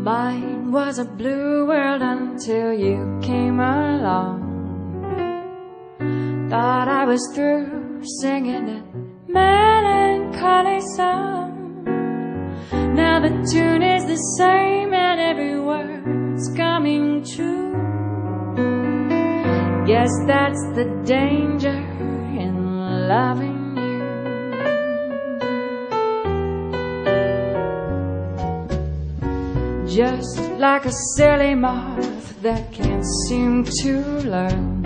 Mine was a blue world until you came along. Thought I was through singing a melancholy song. Now the tune is the same and every word's coming true. Guess that's the danger in loving you. Just like a silly moth that can't seem to learn,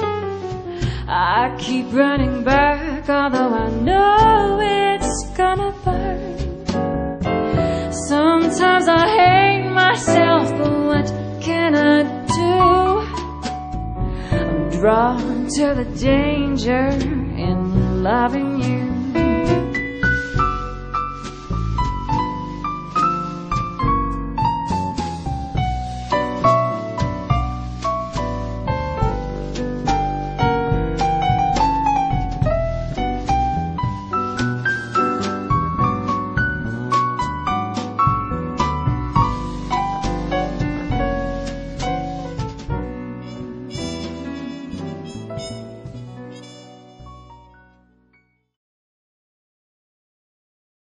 I keep running back, although I know it's gonna burn. Sometimes I hate myself, but what can I do? I'm drawn to the danger in loving you.